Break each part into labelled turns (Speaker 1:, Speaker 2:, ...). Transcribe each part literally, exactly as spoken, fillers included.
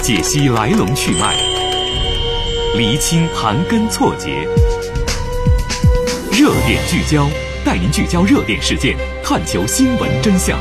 Speaker 1: 解析来龙去脉，厘清盘根错节，热点聚焦，带您聚焦热点事件，探求新闻真相。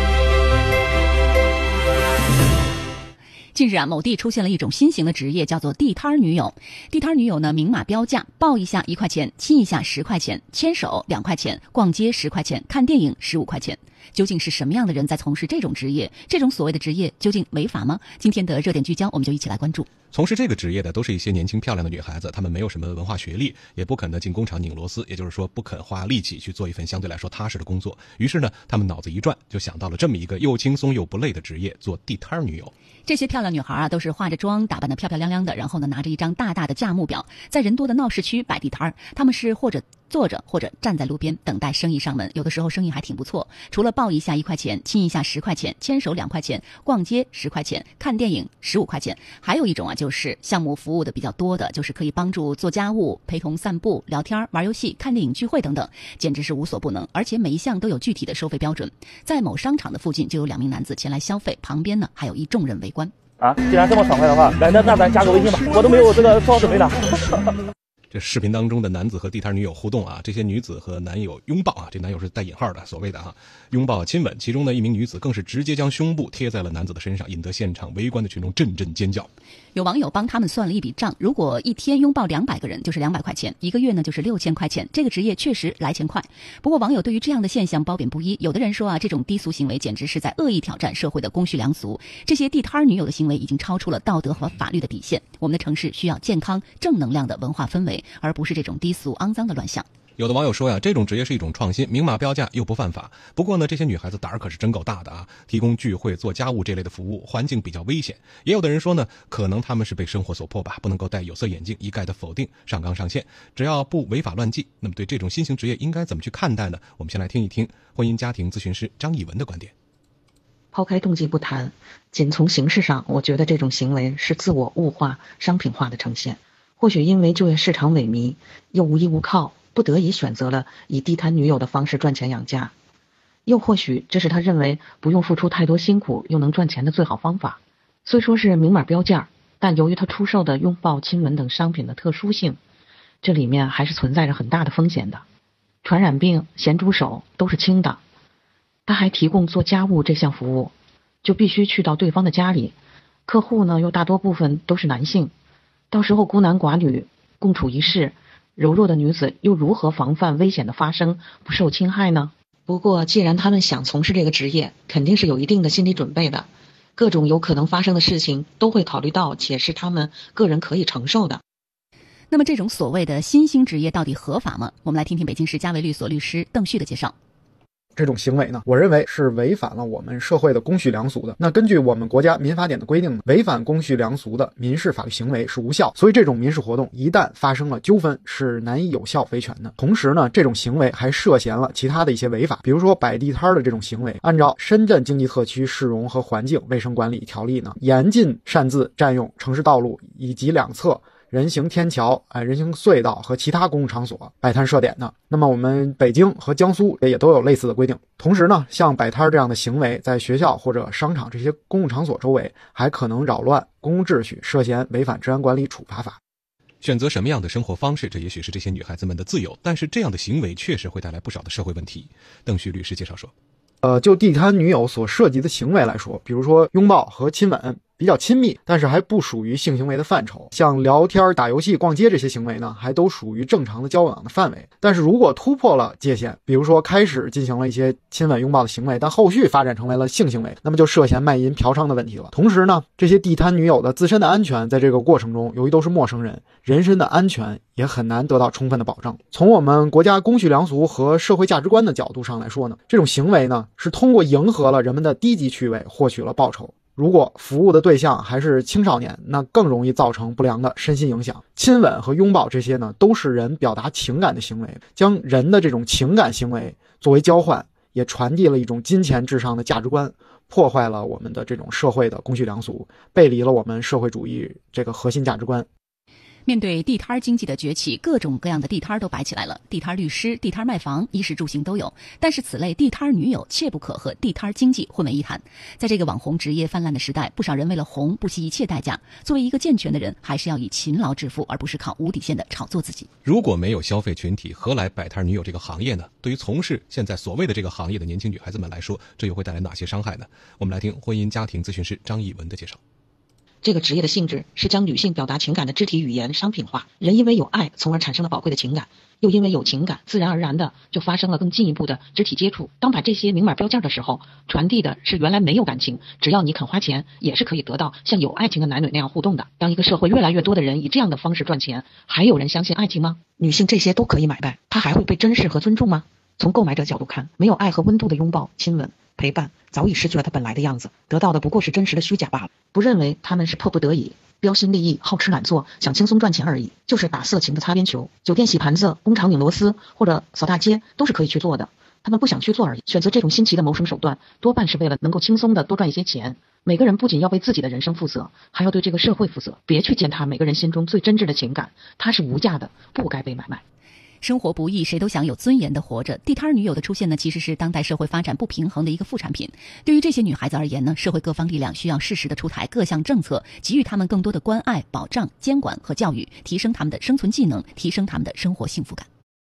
Speaker 2: 近日啊，某地出现了一种新型的职业，叫做地摊女友。地摊女友呢，明码标价，抱一下一块钱，亲一下十块钱，牵手两块钱，逛街十块钱，看电影十五块钱。究竟是什么样的人在从事这种职业？这种所谓的职业究竟违法吗？今天的热点聚焦，我们就一起来关注。
Speaker 3: 从事这个职业的都是一些年轻漂亮的女孩子，她们没有什么文化学历，也不肯呢进工厂拧螺丝，也就是说不肯花力气去做一份相对来说踏实的工作。于是呢，她们脑子一转，就想到了这么一个又轻松又不累的职业，做地摊女友。
Speaker 2: 这些漂亮女孩啊，都是化着妆，打扮得漂漂亮亮的，然后呢，拿着一张大大的价目表，在人多的闹市区摆地摊儿。她们是或者坐着，或者站在路边等待生意上门，有的时候生意还挺不错。除了抱一下一块钱，亲一下十块钱，牵手两块钱，逛街十块钱，看电影十五块钱，还有一种啊，就是项目服务的比较多的，就是可以帮助做家务、陪同散步、聊天、玩游戏、看电影、聚会等等，简直是无所不能。而且每一项都有具体的收费标准。在某商场的附近就有两名男子前来消费，旁边呢还有一众人围观。
Speaker 4: 啊，既然这么爽快的话，来，那那咱加个微信吧，我都没有这个做好准备呢。
Speaker 3: 这视频当中的男子和地摊女友互动啊，这些女子和男友拥抱啊，这男友是带引号的，所谓的啊拥抱亲吻，其中呢一名女子更是直接将胸部贴在了男子的身上，引得现场围观的群众阵阵尖叫。
Speaker 2: 有网友帮他们算了一笔账，如果一天拥抱两百个人就是两百块钱，一个月呢就是六千块钱，这个职业确实来钱快。不过网友对于这样的现象褒贬不一，有的人说啊，这种低俗行为简直是在恶意挑战社会的公序良俗，这些地摊女友的行为已经超出了道德和法律的底线。我们的城市需要健康正能量的文化氛围，而不是这种低俗肮脏的乱象。
Speaker 3: 有的网友说呀，这种职业是一种创新，明码标价又不犯法。不过呢，这些女孩子胆儿可是真够大的啊！提供聚会、做家务这类的服务，环境比较危险。也有的人说呢，可能他们是被生活所迫吧，不能够戴有色眼镜，一概的否定，上纲上线。只要不违法乱纪，那么对这种新型职业应该怎么去看待呢？我们先来听一听婚姻家庭咨询师张艺文的观点。
Speaker 5: 抛开动机不谈，仅从形式上，我觉得这种行为是自我物化、商品化的呈现。或许因为就业市场萎靡，又无依无靠，不得已选择了以地摊女友的方式赚钱养家，又或许这是他认为不用付出太多辛苦又能赚钱的最好方法。虽说是明码标价，但由于他出售的拥抱、亲吻等商品的特殊性，这里面还是存在着很大的风险的。传染病、咸猪手都是轻的。他还提供做家务这项服务，就必须去到对方的家里，客户呢又大多部分都是男性，到时候孤男寡女共处一室，柔弱的女子又如何防范危险的发生，不受侵害呢？不过既然他们想从事这个职业，肯定是有一定的心理准备的，各种有可能发生的事情都会考虑到，且是他们个人可以承受的。
Speaker 2: 那么这种所谓的新兴职业到底合法吗？我们来听听北京市嘉维律所律师邓旭的介绍。
Speaker 6: 这种行为呢，我认为是违反了我们社会的公序良俗的。那根据我们国家民法典的规定呢，违反公序良俗的民事法律行为是无效，所以这种民事活动一旦发生了纠纷，是难以有效维权的。同时呢，这种行为还涉嫌了其他的一些违法，比如说摆地摊的这种行为，按照《深圳经济特区市容和环境卫生管理条例》呢，严禁擅自占用城市道路以及两侧人行天桥、呃、人行隧道和其他公共场所摆摊设点的。那么我们北京和江苏也都有类似的规定。同时呢，像摆摊这样的行为，在学校或者商场这些公共场所周围，还可能扰乱公共秩序，涉嫌违反治安管理处罚法。
Speaker 3: 选择什么样的生活方式，这也许是这些女孩子们的自由，但是这样的行为确实会带来不少的社会问题。邓旭律师介绍说，
Speaker 6: 呃，就地摊女友所涉及的行为来说，比如说拥抱和亲吻比较亲密，但是还不属于性行为的范畴。像聊天、打游戏、逛街这些行为呢，还都属于正常的交往的范围。但是如果突破了界限，比如说开始进行了一些亲吻、拥抱的行为，但后续发展成为了性行为，那么就涉嫌卖淫、嫖娼的问题了。同时呢，这些地摊女友的自身的安全，在这个过程中，由于都是陌生人，人身的安全也很难得到充分的保障。从我们国家公序良俗和社会价值观的角度上来说呢，这种行为呢，是通过迎合了人们的低级趣味，获取了报酬。如果服务的对象还是青少年，那更容易造成不良的身心影响。亲吻和拥抱这些呢，都是人表达情感的行为，将人的这种情感行为作为交换，也传递了一种金钱至上的价值观，破坏了我们的这种社会的公序良俗，背离了我们社会主义这个核心价值观。
Speaker 2: 面对地摊经济的崛起，各种各样的地摊都摆起来了，地摊律师、地摊卖房，衣食住行都有。但是此类地摊女友切不可和地摊经济混为一谈。在这个网红职业泛滥的时代，不少人为了红不惜一切代价。作为一个健全的人，还是要以勤劳致富，而不是靠无底线的炒作自己。
Speaker 3: 如果没有消费群体，何来摆摊女友这个行业呢？对于从事现在所谓的这个行业的年轻女孩子们来说，这又会带来哪些伤害呢？我们来听婚姻家庭咨询师张艺文的介绍。
Speaker 5: 这个职业的性质是将女性表达情感的肢体语言商品化，人因为有爱，从而产生了宝贵的情感，又因为有情感，自然而然的就发生了更进一步的肢体接触。当把这些明码标价的时候，传递的是原来没有感情，只要你肯花钱，也是可以得到像有爱情的男女那样互动的。当一个社会越来越多的人以这样的方式赚钱，还有人相信爱情吗？女性这些都可以买卖，她还会被珍视和尊重吗？从购买者角度看，没有爱和温度的拥抱、亲吻、陪伴，早已失去了它本来的样子，得到的不过是真实的虚假罢了。不认为他们是迫不得已、标新立异、好吃懒做、想轻松赚钱而已，就是打色情的擦边球。酒店洗盘子、工厂拧螺丝或者扫大街都是可以去做的，他们不想去做而已。选择这种新奇的谋生手段，多半是为了能够轻松的多赚一些钱。每个人不仅要为自己的人生负责，还要对这个社会负责。别去践踏每个人心中最真挚的情感，它是无价的，不该被买卖。
Speaker 2: 生活不易，谁都想有尊严的活着。地摊女友的出现呢，其实是当代社会发展不平衡的一个副产品。对于这些女孩子而言呢，社会各方力量需要适时的出台各项政策，给予她们更多的关爱、保障、监管和教育，提升她们的生存技能，提升她们的生活幸福感。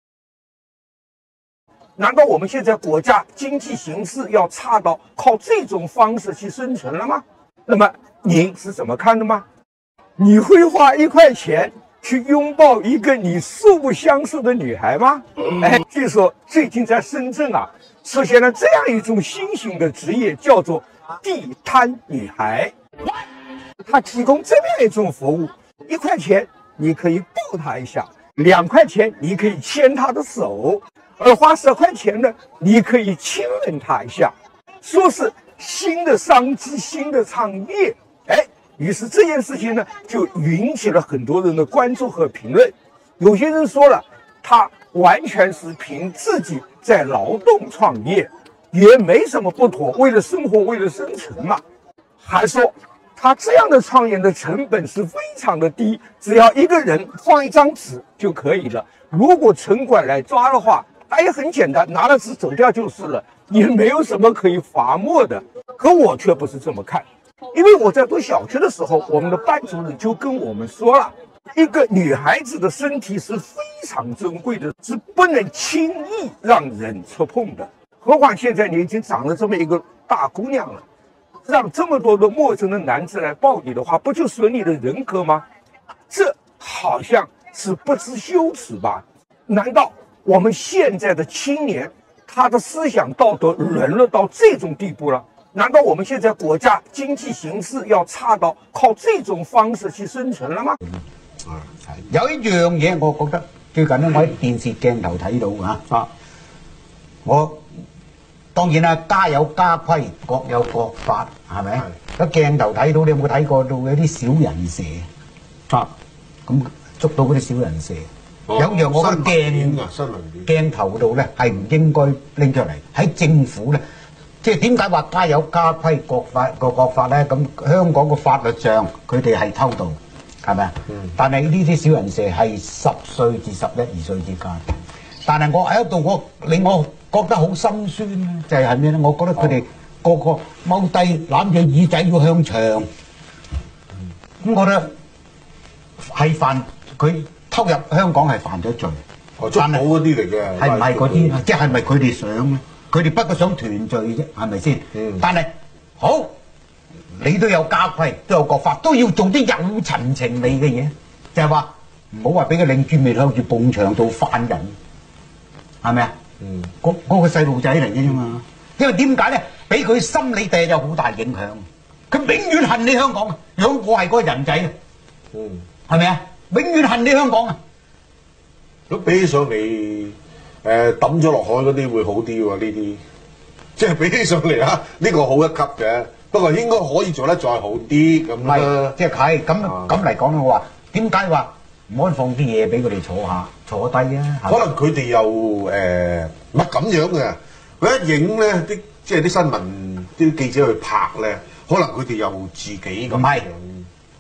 Speaker 7: 难道我们现在国家经济形势要差到靠这种方式去生存了吗？那么您是怎么看的吗？你会花一块钱去拥抱一个你素不相识的女孩吗？哎，据说最近在深圳啊，出现了这样一种新型的职业，叫做地摊女孩。她提供这样一种服务，一块钱你可以抱她一下，两块钱你可以牵她的手，而花十块钱呢，你可以亲吻她一下，说是新的商机、新的创业。哎。于是这件事情呢，就引起了很多人的关注和评论。有些人说了，他完全是凭自己在劳动创业，也没什么不妥，为了生活，为了生存嘛。还说他这样的创业的成本是非常的低，只要一个人放一张纸就可以了。如果城管来抓的话，他也很简单，拿了纸走掉就是了，也没有什么可以罚没的。可我却不是这么看。因为我在读小学的时候，我们的班主任就跟我们说了，一个女孩子的身体是非常珍贵的，是不能轻易让人触碰的。何况现在你已经长了这么一个大姑娘了，让这么多的陌生的男子来抱你的话，不就损你的人格吗？这好像是不知羞耻吧？难道我们现在的青年，他的思想道德沦落到这种地步了？难道我们現在國家經濟形勢要差到靠這種方式去生存了嗎？
Speaker 8: 有一樣嘢，我覺得最近咧，我喺電視鏡頭睇到嚇，啊，我當然啦，家有家規，各有各法，係咪？喺鏡頭睇到，你有冇睇過到有啲小人蛇？啊，咁捉到嗰啲小人蛇。有樣我覺得鏡鏡頭度咧係唔應該拎出嚟，喺政府咧。即係點解話家有家規國法個國法咧？咁香港個法律上佢哋係偷渡，係咪啊？嗯、但係呢啲小人蛇係十歲至十一二歲之間。但係我喺度，我令我覺得好心酸咧，就係係咩咧？我覺得佢哋個個踎低攬住耳仔要向牆，咁、嗯、我覺得係犯佢偷入香港係犯咗罪。
Speaker 9: 哦，捉到嗰啲嚟嘅，
Speaker 8: 係唔係嗰啲？即係咪佢哋想咧？佢哋不過想團聚啫，係咪先？嗯、但係好，你都有家規，都有國法，都要做啲有陳情理嘅嘢，就係話唔好話俾個領主未向住埲牆度犯人，係咪啊？嗯，嗰嗰個細路仔嚟嘅啫嘛。因為點解咧？俾佢心理地有好大影響，佢永遠恨你香港啊！如果我係嗰個人仔啊，嗯，係咪啊？永遠恨你香港啊！
Speaker 9: 咁比起上嚟。誒抌咗落海嗰啲會好啲喎，呢啲即係比起上嚟啊，呢個好一級嘅，不過應該可以做得再好啲咁啦。
Speaker 8: 即係係咁咁嚟講咧，我話點解話唔可以放啲嘢俾佢哋坐下坐低啊？
Speaker 9: 可能佢哋又誒唔係咁樣嘅，佢一影咧啲即係啲新聞啲記者去拍咧，可能佢哋又自己咁。
Speaker 8: 唔係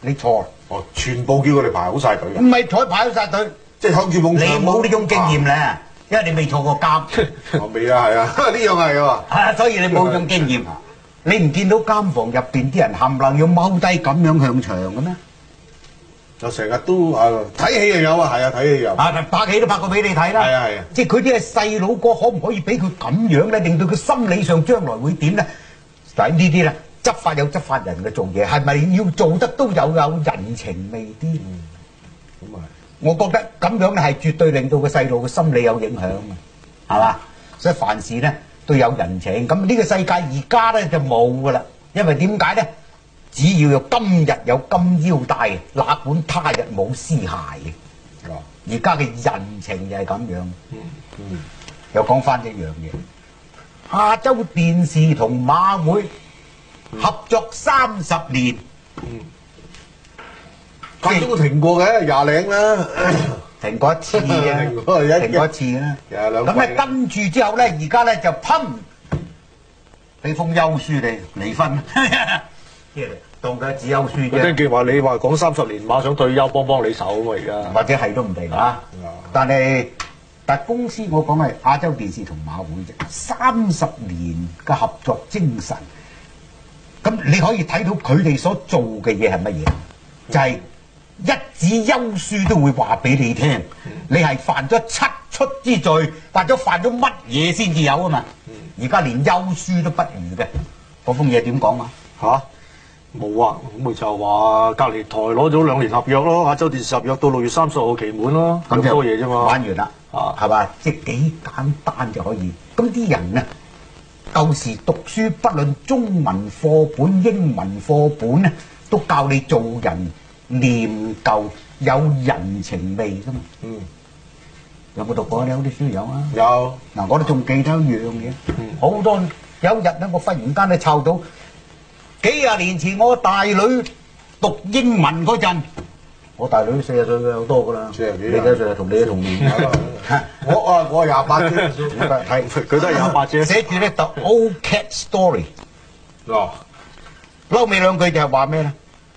Speaker 8: 你錯。
Speaker 9: 哦，全部叫佢哋排好晒隊嘅。
Speaker 8: 唔係坐排好晒隊，
Speaker 9: 即係向住夢想。
Speaker 8: 你冇呢種經驗咧，因為你未坐過監。
Speaker 9: 我未啊，係啊，呢樣係啊。
Speaker 8: 係啊，所以你冇呢種經驗。你唔見到監房入邊啲人冚唪唥要踎低咁樣向牆嘅咩？
Speaker 9: 就成日都啊睇戲又有啊，係啊睇戲有。
Speaker 8: 啊拍戲都拍過俾你睇啦。
Speaker 9: 係啊係啊。
Speaker 8: 即係佢啲係細佬哥，可唔可以俾佢咁樣咧，令到佢心理上將來會點咧？嗱呢啲咧，執法有執法人嘅做嘢，係咪要做得都有有人情味啲？
Speaker 9: 嗯，咁啊，
Speaker 8: 我覺得咁樣咧係絕對令到個細路嘅心理有影響嘅，係嘛？所以凡事咧都有人情。咁呢個世界而家咧就冇噶啦，因為點解咧？只要有今日有金腰帶，哪管他日冇屍骸嘅。而家嘅人情就係咁樣。嗯嗯。又講翻一樣嘢，亞洲電視同馬會合作三十年。
Speaker 9: 嗯。間中都停過嘅，廿零啦。
Speaker 8: 停過一次啊！停過一停過一次啦。廿兩。咁咧跟住之後咧，而家咧就砰，俾封休書你離婚。當佢只休書啫。
Speaker 4: 聽見話你話講三十年馬想退休幫幫你手啊嘛而家。
Speaker 8: 或者係都唔定啊。但係但公司我講係亞洲電視同馬會啫，三十年嘅合作精神。咁你可以睇到佢哋所做嘅嘢係乜嘢？就係、是、一紙休書都會話俾你聽，你係犯咗七出之罪，或者犯咗乜嘢先至有啊嘛。而家連休書都不如嘅，嗰封嘢點講啊？
Speaker 4: 嚇？冇啊，咁咪就話隔離台攞咗兩年合約咯，亞洲電視合約到六月三十號期滿咯，咁多嘢啫嘛。
Speaker 8: 玩完啦，啊，係嘛？即係幾簡單就可以。咁啲人啊，舊時讀書，不論中文課本、英文課本咧，都教你做人念舊有人情味噶嘛。嗯。有冇讀過？你有啲書有啊？
Speaker 9: 有。
Speaker 8: 嗱，我都仲記得一樣嘢，好、嗯、多有一日咧，我忽然間咧抄到。幾廿年前我大女讀英文嗰陣，我大女四十歲嘅好多噶啦，四十幾，你幾歲啊？同你嘅同年。
Speaker 9: 我啊，我廿八啫，
Speaker 4: 係佢都係廿八啫。
Speaker 8: 寫住咧《The Old Cat Story》。哦，後尾兩句就係話咩咧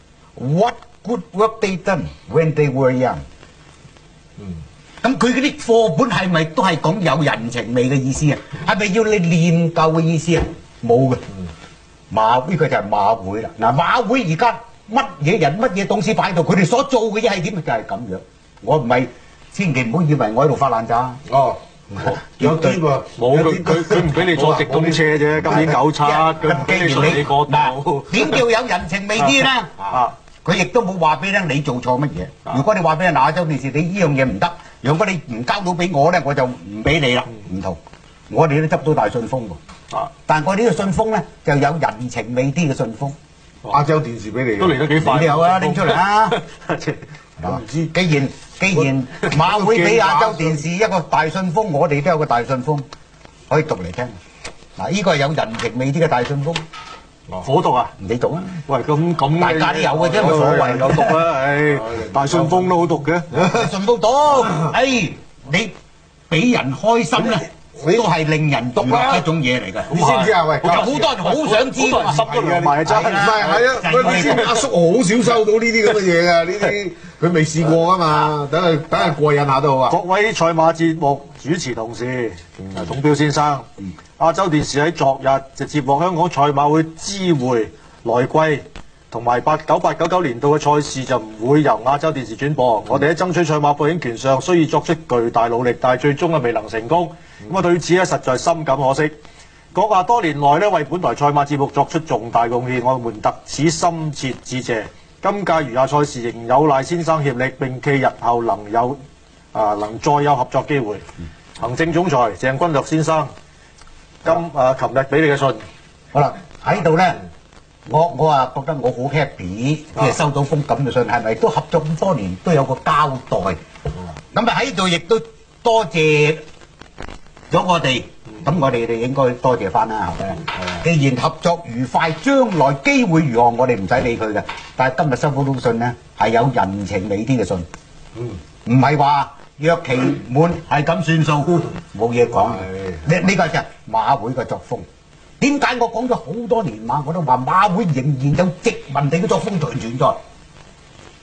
Speaker 8: ？What good work they done when they were young？ 嗯，咁佢嗰啲課本係咪都係講有人情味嘅意思啊？係咪要你念舊嘅意思啊？冇嘅。馬呢個就係馬會啦，嗱馬會而家乜嘢人乜嘢董事擺喺度，佢哋所做嘅嘢係點？就係咁樣。我唔係，千祈唔好以為我喺度發爛渣。哦，
Speaker 9: 有啲喎，
Speaker 4: 冇佢佢佢唔俾你坐直通車啫，今年九七，佢唔俾你上你個度。
Speaker 8: 點叫有人情味啲咧？啊，佢亦都冇話俾你聽你做錯乜嘢。如果你話俾人亞洲電視你呢樣嘢唔得，如果你唔交到俾我咧，我就唔俾你啦，唔同。我哋都執到大信封喎。啊！但係我呢個信封咧就有人情味啲嘅信封，
Speaker 9: 亞洲電視俾你，
Speaker 4: 都嚟得幾快。
Speaker 8: 你有啊，拎出嚟啊！我唔知，既然既然馬會俾亞洲電視一個大信封，我哋都有個大信封可以讀嚟聽。嗱，呢個係有人情味啲嘅大信封。
Speaker 4: 火讀啊？
Speaker 8: 你讀啊？
Speaker 4: 喂，咁咁
Speaker 8: 大家都有嘅啫，冇所謂。
Speaker 4: 有讀啦，唉，大信封都好讀嘅。
Speaker 8: 信封讀，唉，你俾人開心咧。都係令人讀一種嘢嚟㗎，
Speaker 9: 你知唔知啊？喂，
Speaker 8: 有好多人好想知㗎，
Speaker 4: 濕咗兩埋真係，
Speaker 9: 唔係係啊！喂，你知阿叔好少收到呢啲咁嘅嘢㗎，呢啲佢未試過啊嘛，等佢等佢過癮下都好啊！
Speaker 4: 各位賽馬節目主持同事，董彪先生，亞洲電視喺昨日就接獲香港賽馬會知會來季同埋八九八九九年度嘅賽事就唔會由亞洲電視轉播，我哋喺爭取賽馬播映權上需要作出巨大努力，但係最終啊未能成功。咁啊，對此咧實在深感可惜。講話多年來咧為本台賽馬節目作出重大貢獻，我們特此深切致謝。今屆餘下賽事仍有賴先生協力，並期日後能有啊、呃、能再有合作機會。行政總裁鄭君略先生，今啊琴日俾你嘅信，
Speaker 8: 好啦喺度咧，我我啊覺得我好 happy，即係收到封咁嘅信，係咪都合作咁多年都有個交代？咁啊喺度亦都多謝咗我哋，咁我哋哋應該多謝翻啦，係咪？既然合作愉快，將來機會如何，我哋唔使理佢嘅。但係今日收嗰封信咧，係有人情味啲嘅信，唔係話約期滿係咁算數，冇嘢講。呢呢個就係馬會嘅作風。點解我講咗好多年馬，我都話馬會仍然有殖民地嘅作風存在？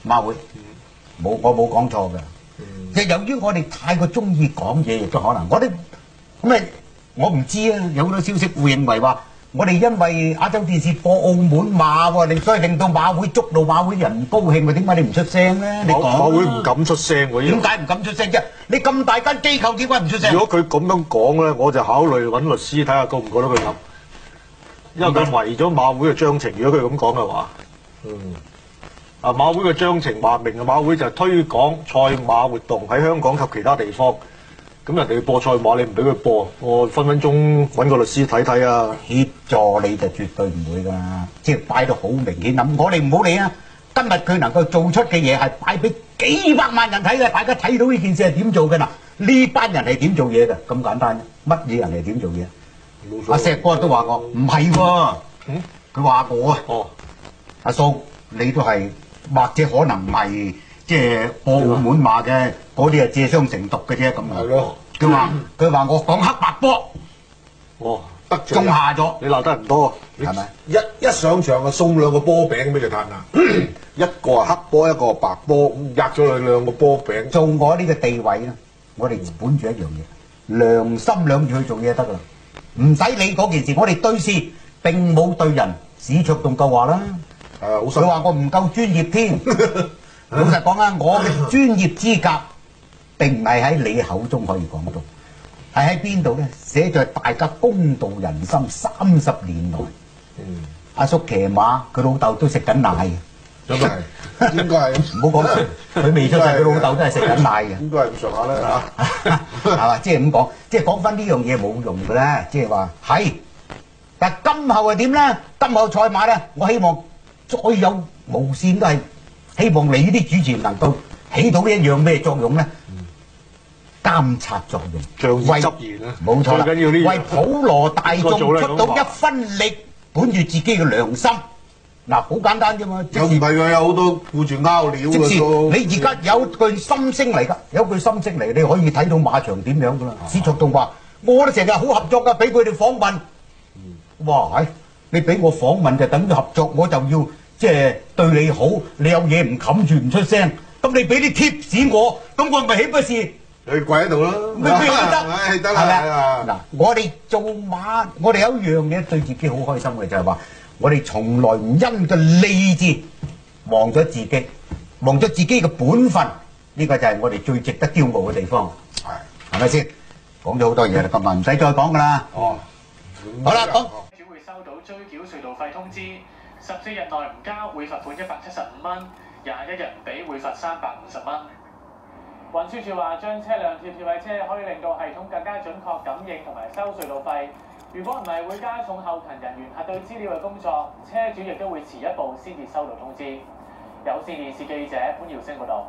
Speaker 8: 馬會，冇我冇講錯嘅。即係由於我哋太過中意講嘢，亦都可能我哋咁咪我唔知啊，有好多消息會認為話。我哋因為亞洲電視播澳門馬喎，你所以令到馬會捉到馬會人唔高興，咪點解你唔出聲咧？你講
Speaker 4: 馬會唔敢出聲喎，
Speaker 8: 點解唔敢出聲啫？你咁大間機構點解唔出聲？
Speaker 4: 如果佢咁樣講咧，我就考慮揾律師睇下告唔告得佢咁，因為佢違咗馬會嘅章程。如果佢咁講嘅話，嗯，啊馬會嘅章程話明啊，馬會就係推廣賽馬活動喺香港及其他地方。咁人哋播賽馬，你唔俾佢播，我分分鐘揾個律師睇睇啊！
Speaker 8: 協助你就絕對唔會㗎，即係擺到好明顯。咁我哋唔好理啊！今日佢能夠做出嘅嘢係擺俾幾百萬人睇嘅，大家睇到呢件事係點做嘅嗱？呢班人係點做嘢嘅？咁簡單，乜嘢人係點做嘢？阿石哥都話我唔係喎，佢話我啊，哦，阿蘇你都係或者可能唔係。即係播澳門馬嘅嗰啲係借商成毒嘅啫，咁啊！係咯，佢話佢話我講黑白波，
Speaker 4: 哦，得罪
Speaker 8: 中下咗，
Speaker 4: 你鬧得人多，
Speaker 9: 係咪？一一上場就送兩個波餅俾佢嘆啊！一個係黑波，一個係白波，咁壓咗佢兩個波餅。
Speaker 8: 做我呢個地位咧，我哋本住一樣嘢，良心兩住去做嘢得㗎啦，唔使理嗰件事。我哋對事並冇對人。史卓棟夠話啦，誒，佢話我唔夠專業添。老實講啊，我嘅專業資格並唔係喺你口中可以講到，係喺邊度咧？寫在大家公道人心三十年來。嗯，阿叔騎馬，佢老豆都食緊奶嘅。
Speaker 9: 咁係，應該係。
Speaker 8: 唔好講，佢未出世，佢老豆都係食緊奶嘅。
Speaker 9: 應該係咁上下啦
Speaker 8: 嚇，係嘛？即係咁講，即係講翻呢樣嘢冇用嘅咧。即係話係，但係今後係點咧？今後賽馬咧，我希望再有無線都係。希望你呢啲主持人能夠起到一樣咩作用咧？監察作用，
Speaker 4: 仗義執言啊！
Speaker 8: 冇錯啦，為普羅大眾出到一分力，本住自己嘅良心。嗱，好簡單啫嘛。
Speaker 9: 有唔係㗎？有好多顧住拗料㗎都。
Speaker 8: 你而家有句心聲嚟㗎，有句心聲嚟，你可以睇到馬場點樣㗎啦。史卓棟話：我哋成日好合作㗎，俾佢哋訪問。哇！係你俾我訪問就等於合作，我就要。即係對你好，你有嘢唔冚住唔出聲，咁你俾啲貼士我，咁我咪豈不是
Speaker 9: 你跪喺度啦？
Speaker 8: 咩咩都得，
Speaker 9: 係得啦。
Speaker 8: 嗱，我哋做馬，我哋有一樣嘢對自己好開心嘅就係話，我哋從來唔因個利字忘咗自己，忘咗自己嘅本分，呢個就係我哋最值得驕傲嘅地方。係，係咪先？講咗好多嘢啦，今日唔使再講噶啦。哦，好啦，講。
Speaker 10: 只會收到追繳隧道費通知。十四日內唔交會罰款一百七十五蚊，廿一日唔俾會罰三百五十蚊。運輸署話將車輛貼貼喺車可以令到系統更加準確感應同埋收隧道費。如果唔係會加重後勤人員核對資料嘅工作，車主亦都會遲一步先至收到通知。有線電視記者潘耀星報導。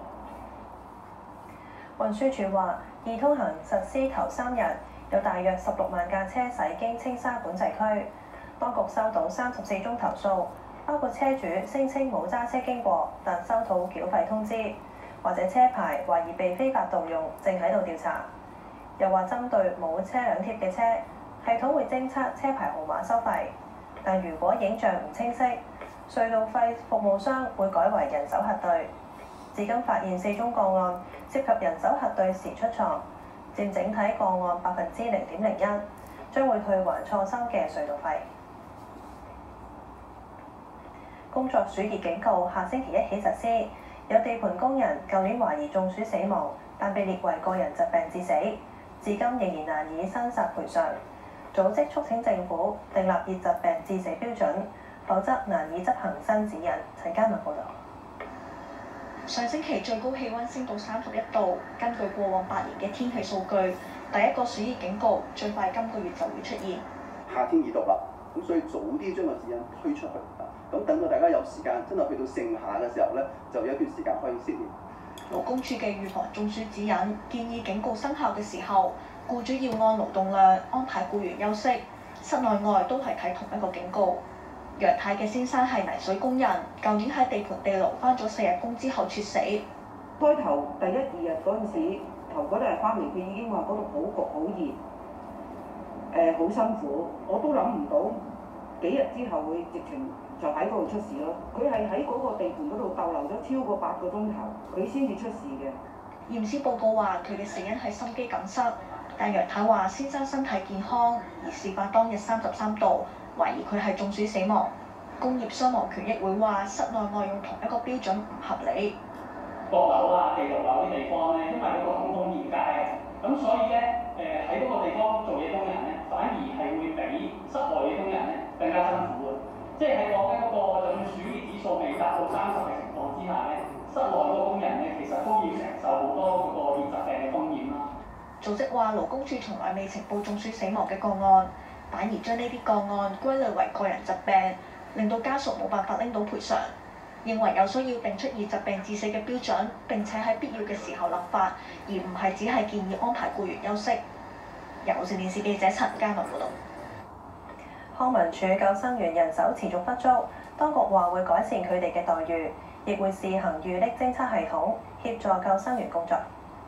Speaker 11: 運輸署話，易通行實施頭三日，有大約十六萬架車駛經青沙管制區，當局收到三十四宗投訴。包括車主聲稱冇揸車經過，但收到繳費通知，或者車牌懷疑被非法盜用，正喺度調查。又話針對冇車輛貼嘅車，系統會偵測車牌號碼收費，但如果影像唔清晰，隧道費服務商會改為人手核對。至今發現四宗個案涉及人手核對時出錯，佔整體個案百分之零點零一，將會退還錯收嘅隧道費。工作暑熱警告下星期一起實施，有地盤工人舊年懷疑中暑死亡，但被列為個人疾病致死，至今仍然難以申索賠償。組織促請政府訂立熱疾病致死標準，否則難以執行新指引。陳嘉文報導。
Speaker 12: 上星期最高氣温升到三十一度，根據過往八年嘅天氣數據，第一個暑熱警告最快今個月就會出現。
Speaker 13: 夏天已到啦，咁所以早啲將個指引推出去。咁等到大家有時間，真係去到盛夏嘅時候咧，就有一段時間可以適應。
Speaker 12: 勞工處嘅預防中暑指引建議警告生效嘅時候，僱主要按勞動量安排僱員休息，室內外都係睇同一個警告。楊太嘅先生係泥水工人，舊年喺地盤地牢翻咗四日工之後猝死。
Speaker 14: 開頭第一二日嗰陣時，頭嗰日翻嚟，佢已經話嗰度好焗好熱，誒、呃、好辛苦，我都諗唔到幾日之後會直情就喺嗰度出事咯。佢係喺嗰個地盤嗰度逗留咗超過八個鐘頭，佢先至出事嘅。
Speaker 12: 驗屍報告話佢嘅死因係心肌梗塞，但楊太話先生身體健康，而事發當日三十三度，懷疑佢係中暑死亡。工業傷亡權益會話室內外用同一個標準唔合理。
Speaker 10: 閣樓啊、地六樓啲地方咧，因為嗰個通風面街嘅，咁所以咧誒喺嗰個地方做嘢工人咧，反而係會比室外嘅工人咧更加辛苦嘅。即係喺講緊嗰個就算暑熱指數未達到三十嘅情況之下咧，室內嗰個工人咧其實都要承受好多嗰個熱疾病嘅風險啦。
Speaker 12: 組織話勞工處從來未呈報中暑死亡嘅個案，反而將呢啲個案歸類為個人疾病，令到家屬冇辦法拎到賠償。認為有需要定出以疾病致死嘅標準，並且喺必要嘅時候立法，而唔係只係建議安排僱員休息。由無線電視記者陳嘉文報道。
Speaker 11: 康文署救生員人手持續不足，當局話會改善佢哋嘅待遇，亦會試行預溺偵測系統，協助救生員工作。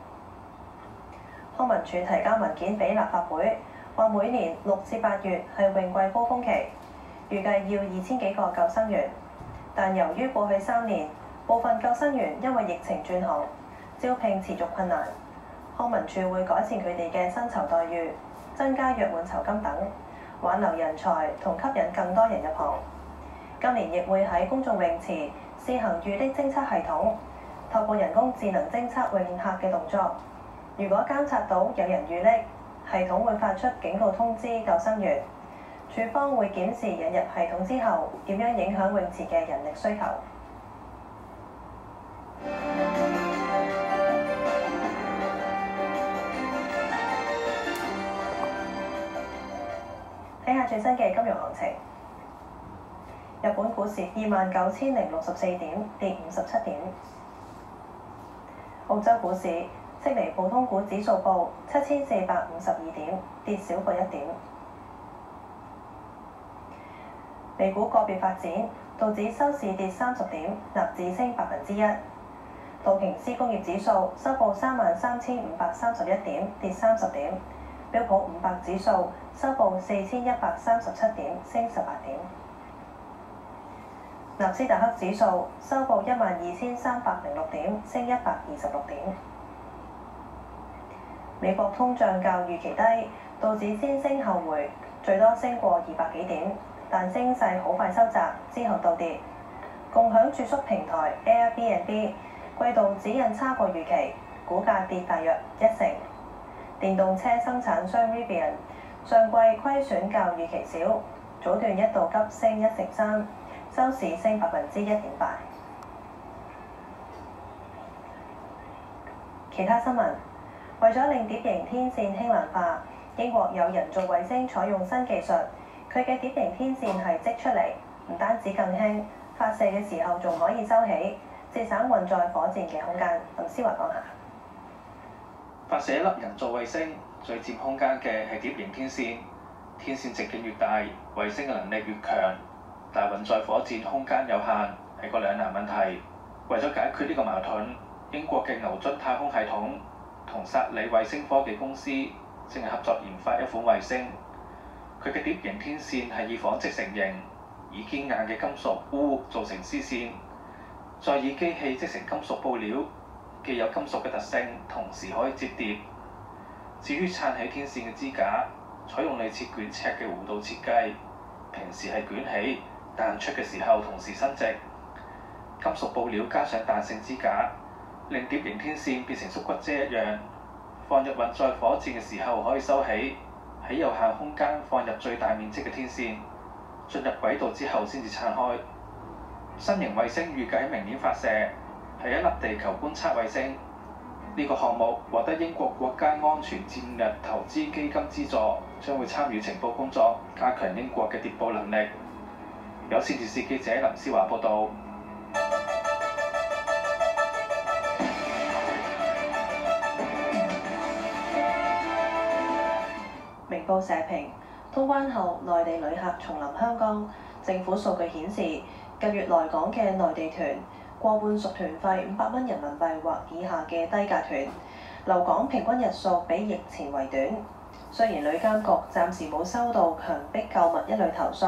Speaker 11: 康文署提交文件俾立法會，話每年六至八月係泳季高峰期，預計要二千幾個救生員。但由於過去三年部分救生員因為疫情轉行，招聘持續困難，康文署會改善佢哋嘅薪酬待遇，增加約滿酬金等，挽留人才同吸引更多人入行。今年亦會喺公眾泳池試行預溺偵測系統，透過人工智能偵測泳客嘅動作，如果監察到有人預溺，系統會發出警告通知救生員。署方會檢視引入系統之後點樣影響泳池嘅人力需求。睇下最新嘅金融行情，日本股市二萬九千零六十四點，跌五十七點；澳洲股市悉尼普通股指數報七千四百五十二點，跌少過一點。美股個別發展，道指收市跌三十點，納指升百分之一。道瓊斯工業指數收報三萬三千五百三十一點，跌三十點。標普五百指數收報四千一百三十七點，升十八點。納斯達克指數收報一萬二千三百零六點，升一百二十六點。美國通脹較預期低，道指先升後回，最多升過二百幾點。但升勢好快收窄，之後倒跌。共享住宿平台 Airbnb 季度指引差過預期，股價跌大約一成。電動車生產商 Rivian 上季虧損較預期少，早段一度急升一成三，收市升百分之一點八。其他新聞，為咗令碟形天線輕量化，英國有人造衛星採用新技術。佢嘅碟形天線係織出嚟，唔單止更輕，發射嘅時候仲可以收起，節省運載火箭嘅空間。林思華講下。
Speaker 15: 發射一粒人造衛星，最佔空間嘅係碟形天線。天線直徑越大，衛星嘅能力越強，但運載火箭空間有限，係個兩難問題。為咗解決呢個矛盾，英國嘅牛津太空系統同薩里衛星科技公司正係合作研發一款衛星。佢嘅碟形天線係以紡織成型，以堅硬嘅金屬鎢做成絲線，再以機器織成金屬布料，既有金屬嘅特性，同時可以摺疊。至於撐起天線嘅支架，採用類似捲尺嘅弧度設計，平時係捲起，彈出嘅時候同時伸直。金屬布料加上彈性支架，令碟形天線變成縮骨遮一樣，放入運載火箭嘅時候可以收起。喺有限空間放入最大面積嘅天線，進入軌道之後先至撐開。新型衛星預計喺明年發射，係一粒地球觀測衛星。呢、這個項目獲得英國國家安全戰略投資基金資助，將會參與情報工作，加強英國嘅諜報能力。有線電視記者林思華報導。
Speaker 11: 明報社評：通關後，內地旅客重臨香港。政府數據顯示，近月來港嘅內地團過半屬團費五百蚊人民幣或以下嘅低價團，留港平均日數比疫前為短。雖然旅監局暫時冇收到強迫購物一類投訴，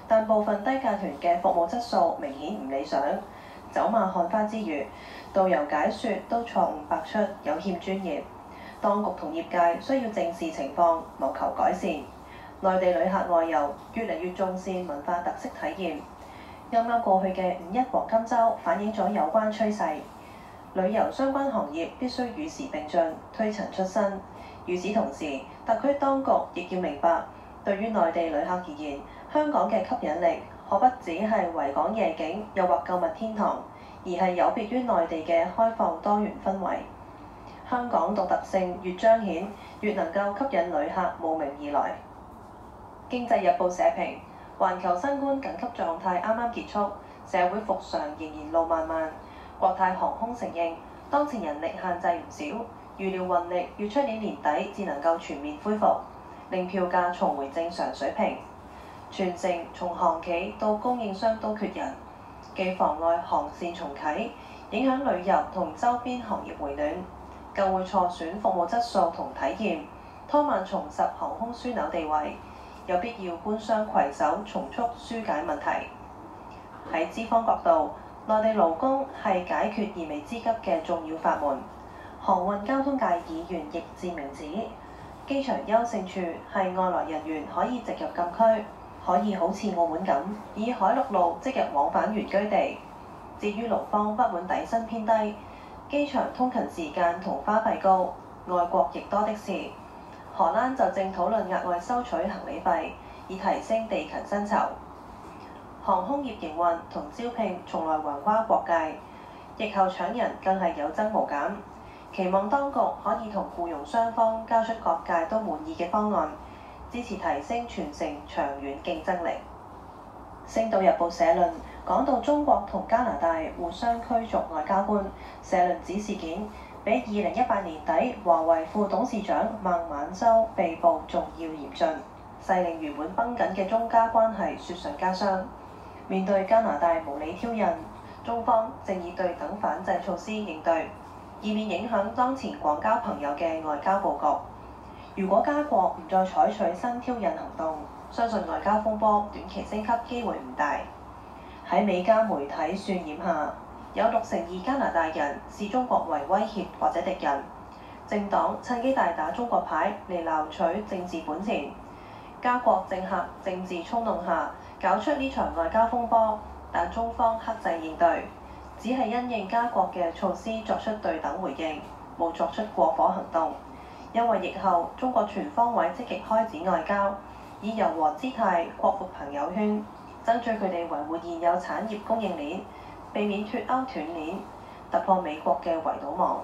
Speaker 11: 但部分低價團嘅服務質素明顯唔理想，走馬看花之餘，導遊解說都錯誤百出，有欠專業。當局同業界需要正視情況，謀求改善。內地旅客外遊越嚟越重視文化特色體驗。啱啱過去嘅五一黃金週反映咗有關趨勢。旅遊相關行業必須與時並進，推陳出新。與此同時，特區當局亦要明白，對於內地旅客而言，香港嘅吸引力可不只係維港夜景，又或購物天堂，而係有別於內地嘅開放多元氛圍。香港獨特性越彰顯，越能夠吸引旅客慕名而來。經濟日報社評：環球新冠緊急狀態啱啱結束，社會復常仍然路漫漫。國泰航空承認，當前人力限制唔少，預料運力要出年年底至能夠全面恢復，令票價重回正常水平。全城從航企到供應商都缺人，既妨礙航線重啟，影響旅遊同周邊行業回暖，更會錯損服務質素同體驗，拖慢重拾航空樞紐地位。有必要官商攜手，從速疏解問題。喺資方角度，內地勞工係解決燃眉之急嘅重要法門。航運交通界議員易志明指，機場優勝處係外來人員可以直入禁區，可以好似澳門咁，以海陸路即日往返原居地。至於勞方不滿底薪偏低，機場通勤時間同花費高，外國亦多的是。荷蘭就正討論額外收取行李費，以提升地勤薪酬。航空業營運同招聘從來橫跨國界，疫後搶人更係有增無減。期望當局可以同僱傭雙方交出各界都滿意嘅方案，支持提升全城長遠競爭力。星島日報社論講到中國同加拿大互相驅逐外交官，社論指事件比二零一八年底華為副董事長孟晚舟被捕仲要嚴峻，勢令原本繃緊嘅中加關係雪上加霜。面對加拿大無理挑釁，中方正以對等反制措施應對，以免影響當前廣交朋友嘅外交佈局。如果加國唔再採取新挑釁行動，相信外交風波短期升級機會唔大。喺美加媒體渲染下，有六成二加拿大人視中國為威脅或者敵人，政黨趁機大打中國牌嚟撈取政治本錢。加國政客政治衝動下搞出呢場外交風波，但中方克制應對，只係因應加國嘅措施作出對等回應，冇作出過火行動。因為疫後中國全方位積極開展外交，以柔和姿態擴闊朋友圈，爭取佢哋維護現有產業供應鏈，避免脱歐斷鏈，突破美國嘅圍堵網。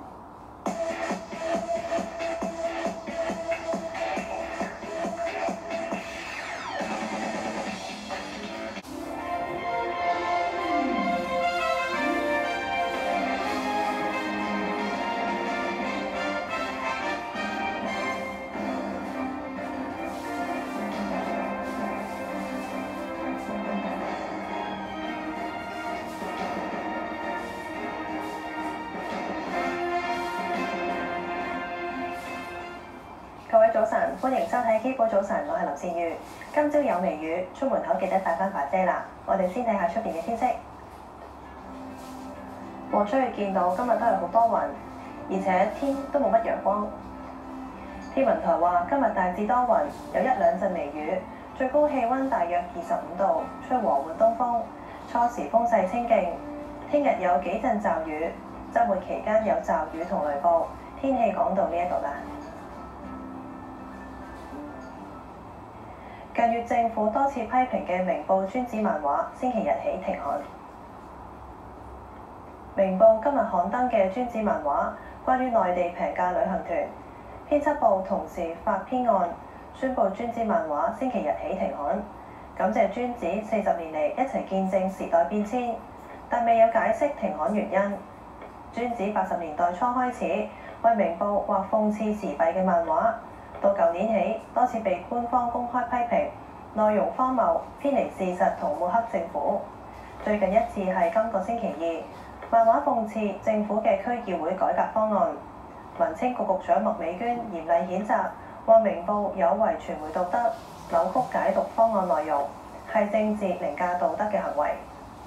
Speaker 11: 各位早晨，歡迎收睇《基報早晨》，我係林善瑜。今朝有微雨，出門口記得帶翻把遮啦。我哋先睇下出邊嘅天色。望出去見到今日都係好多雲，而且天都冇乜陽光。天文台話今日大致多雲，有一兩陣微雨，最高氣温大約二十五度，吹和緩東風，初時風勢清勁。聽日有幾陣驟雨，週末期間有驟雨同雷暴。天氣講到呢一度啦。近月政府多次批評嘅明報尊子漫畫，星期日起停刊。明報今日刊登嘅尊子漫畫，關於內地平價旅行團，編輯部同時發編案，宣布尊子漫畫星期日起停刊。感謝尊子四十年嚟一齊見證時代變遷，但未有解釋停刊原因。尊子八十年代初開始為明報畫諷刺時弊嘅漫畫。到舊年起，多次被官方公開批評，內容荒謬、偏離事實同抹黑政府。最近一次係今個星期二，漫畫諷刺政府嘅區議會改革方案。民青局局長麥美娟嚴厲譴責，話明報有違傳媒道德，扭曲解讀方案內容，係係政治凌駕道德嘅行為。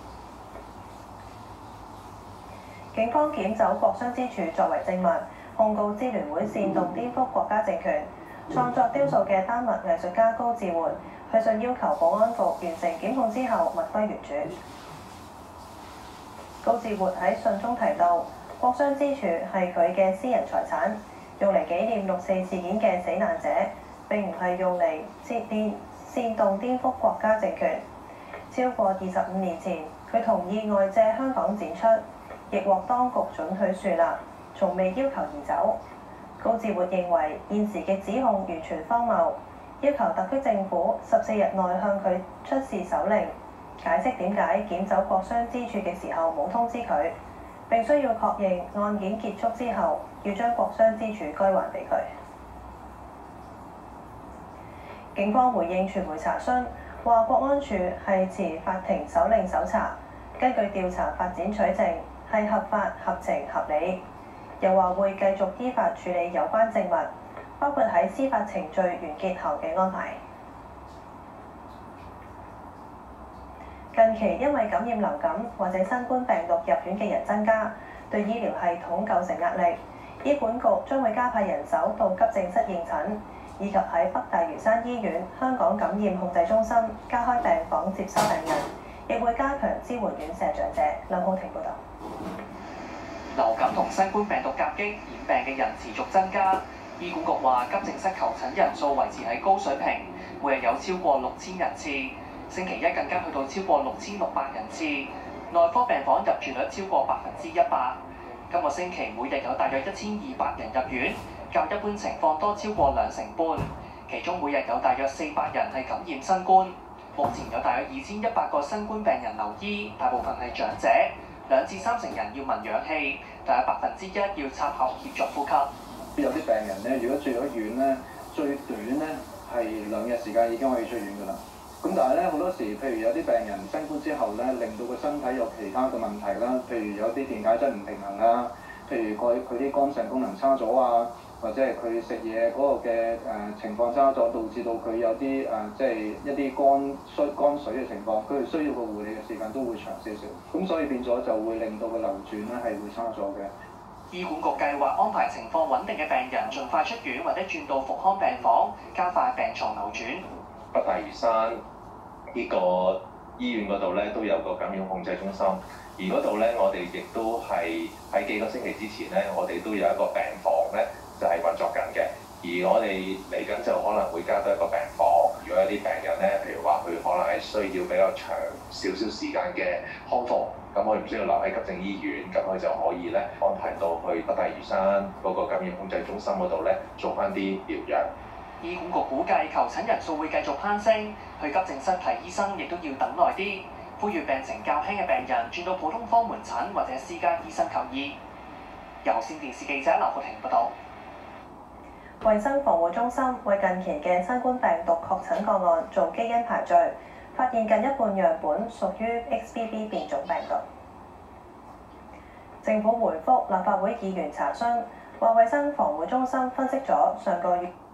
Speaker 11: 警方檢走國殤之柱作為證物，控告支聯會煽動顛覆國家政權。創作雕塑嘅丹麥藝術家高志活去信要求保安局完成檢控之後物歸原主。高志活喺信中提到，國殤之柱係佢嘅私人財產，用嚟紀念六四事件嘅死難者，並唔係用嚟煽顛煽動顛覆國家政權。超過二十五年前，佢同意外借香港展出，亦獲當局准許樹立，從未要求移走。高志活認為現時嘅指控完全荒謬，要求特區政府十四日內向佢出示手令，解釋點解檢走國殤之柱嘅時候冇通知佢，並需要確認案件結束之後要將國殤之柱歸還俾佢。警方回應傳媒查詢，話國安處係持法庭手令搜查，根據調查發展取證，係合法、合情、合理。又話會繼續依法處理有關證物，包括喺司法程序完結後嘅安排。近期因為感染流感或者新冠病毒入院嘅人增加，對醫療系統構成壓力。醫管局將會加派人手到急症室應診，以及喺北大嶼山醫院香港感染控制中心加開病房接收病人，亦會加強支援院舍長者。林浩庭報導。
Speaker 16: 流感同新冠病毒夾擊，染病嘅人持續增加。醫管局話，急症室求診人數維持喺高水平，每日有超過六千人次，星期一更加去到超過六千六百人次。內科病房入住率超過百分之一百。今個星期每日有大約一千二百人入院，較一般情況多超過兩成半。其中每日有大約四百人係感染新冠。目前有大約二千一百個新冠病人留醫，大部分係長者。兩至三成人要聞氧氣，大約百分之一要插喉協助呼吸。
Speaker 17: 有啲病人咧，如果住咗院咧，最短咧係兩日時間已經可以出院㗎啦。咁但係咧好多時，譬如有啲病人新冠之後咧，令到個身體有其他嘅問題啦，譬如有啲電解質唔平衡啊，譬如佢佢啲肝腎功能差咗啊，或者係佢食嘢嗰個嘅誒情況差咗，導致到佢有啲誒即係一啲肝衰肝水嘅情況，佢哋需要個護理嘅時間都會長少少，咁所以變咗就會令到個流轉咧係會差咗嘅。
Speaker 16: 醫管局計劃安排情況穩定嘅病人盡快出院，或者轉到復康病房，加快病床流轉。
Speaker 18: 北大嶼山呢個醫院嗰度咧都有個感染控制中心，而嗰度咧我哋亦都係喺幾個星期之前咧，我哋都有一個病房咧就係運作緊嘅。而我哋嚟緊就可能會加多一個病房，如果有啲病人咧，譬如話佢可能係需要比較長少少時間嘅康復，咁我哋唔需要留喺急症醫院，咁佢就可以咧安排到去北大嶼山嗰個感染控制中心嗰度咧做翻啲療養。
Speaker 16: 醫管局估計求診人數會繼續攀升，去急症室睇醫生亦都要等耐啲，呼籲病情較輕嘅病人轉到普通科門診或者私家醫生求醫。有線電視記者劉浩庭報導。衛生防護中心為近期嘅新冠病毒確診個案做基因排序，發現近一半樣本屬於 X B B 變種病毒。政府回覆立法會議員查詢，話衛生防護中心分析咗上個月